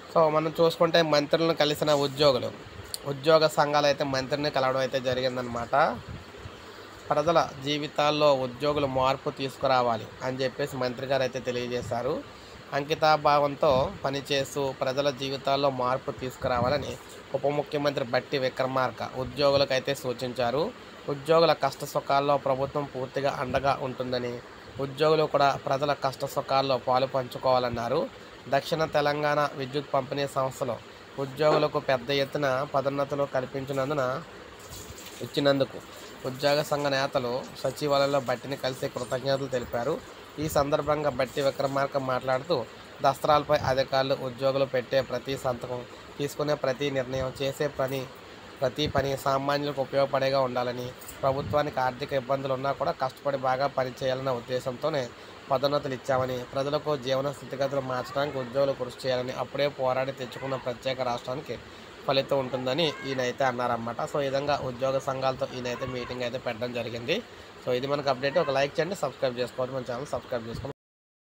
So మనం చూసుకుంటే మంత్రులను కలిసిన ఉద్యోగ సంఘాలు అయితే మంత్రిని కలవడం అయితే జరిగిందనమాట. ప్రజల జీవితాల్లో ఉద్యోగులు మార్పు తీసుకురావాలి అని చెప్పేసి మంత్రి గారు అయితే తెలియజేశారు. అంకితాభావంతో పనిచేస్తూ ప్రజల జీవితాల్లో మార్పు తీసుకురావాలని ఉప ముఖ్యమంత్రి బట్టి విక్రమార్క ఉద్యోగులకైతే సూచించారు. ఉద్యోగుల కష్ట సుఖాల్లో ప్రభుత్వం పూర్తిగా అండగా ఉంటుందని, ఉద్యోగులు కూడా ప్రజల కష్ట సుఖాల్లో పాలు పంచుకోవాలన్నారు. దక్షిణ తెలంగాణ విద్యుత్ పంపిణీ సంస్థలో ఉద్యోగులకు పెద్ద ఎత్తున పదోన్నతులు ఇచ్చినందుకు ఉద్యోగ సంఘ నేతలు సచివాలయంలో బట్టిని కలిసి కృతజ్ఞతలు తెలిపారు. ఈ సందర్భంగా బట్టి విక్రమార్క మాట్లాడుతూ, దస్త్రాలపై అధికారులు ఉద్యోగులు పెట్టే ప్రతి సంతకం, తీసుకునే ప్రతి నిర్ణయం, చేసే ప్రతి పని సామాన్యులకు ఉపయోగపడేగా ఉండాలని, ప్రభుత్వానికి ఆర్థిక ఇబ్బందులు ఉన్నా కూడా కష్టపడి బాగా పనిచేయాలన్న ఉద్దేశంతోనే పదోన్నతులు ఇచ్చామని, ప్రజలకు జీవన స్థితిగతులు మార్చడానికి ఉద్యోగులు కృషి చేయాలని, అప్పుడే పోరాడి తెచ్చుకున్న ప్రత్యేక రాష్ట్రానికి ఫలితం ఉంటుందని ఈయనైతే అన్నారన్నమాట. సో ఈ విధంగా ఉద్యోగ సంఘాలతో ఈయనైతే మీటింగ్ అయితే పెట్టడం జరిగింది. సో ఇది మనకు అప్డేట్. ఒక లైక్ చేయండి, సబ్స్క్రైబ్ చేసుకోండి, మన ఛానల్ సబ్స్క్రైబ్ చేసుకోండి.